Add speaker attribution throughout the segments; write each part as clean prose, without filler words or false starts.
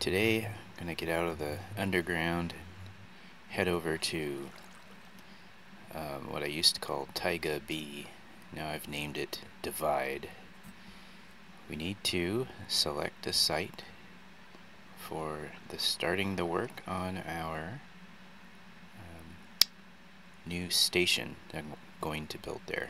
Speaker 1: Today I'm gonna get out of the underground, head over to what I used to call Taiga B. Now I've named it Divide. We need to select a site for starting the work on our new station that I'm going to build there.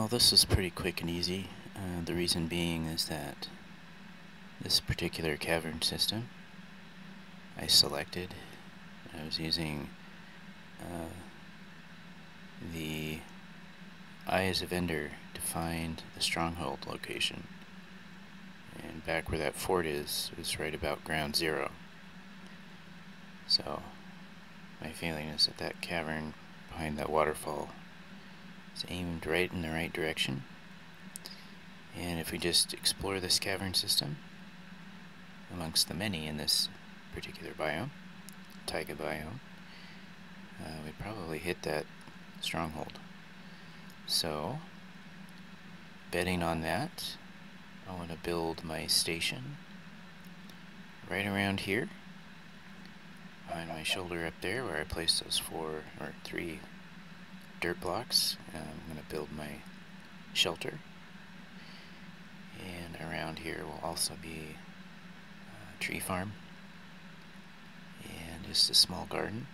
Speaker 1: Well, this is pretty quick and easy. The reason being is that this particular cavern system I selected, I was using the I as a vendor to find the Stronghold location, and back where that fort is right about ground zero. So my feeling is that that cavern behind that waterfall is aimed right in the right direction, and if we just explore this cavern system amongst the many in this particular biome, Taiga Biome, we probably hit that Stronghold. So, betting on that, I want to build my station right around here on my shoulder up there where I placed those 3 dirt blocks. I'm going to build my shelter, and around here will also be a tree farm and just a small garden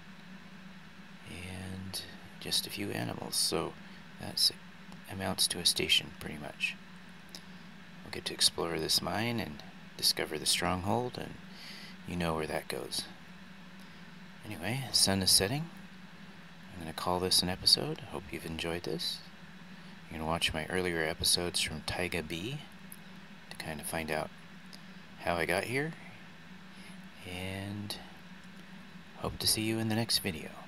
Speaker 1: and just a few animals. So that amounts to a station pretty much. We'll get to explore this mine and discover the Stronghold, and you know where that goes. Anyway, sun is setting. I'm going to call this an episode. Hope you've enjoyed this. You can watch my earlier episodes from Taiga B to kind of find out how I got here, and hope to see you in the next video.